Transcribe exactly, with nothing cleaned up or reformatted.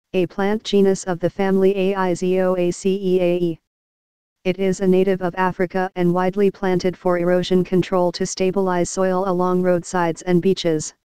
a plant genus of the family Aizoaceae. It is a native of Africa and widely planted for erosion control to stabilize soil along roadsides and beaches.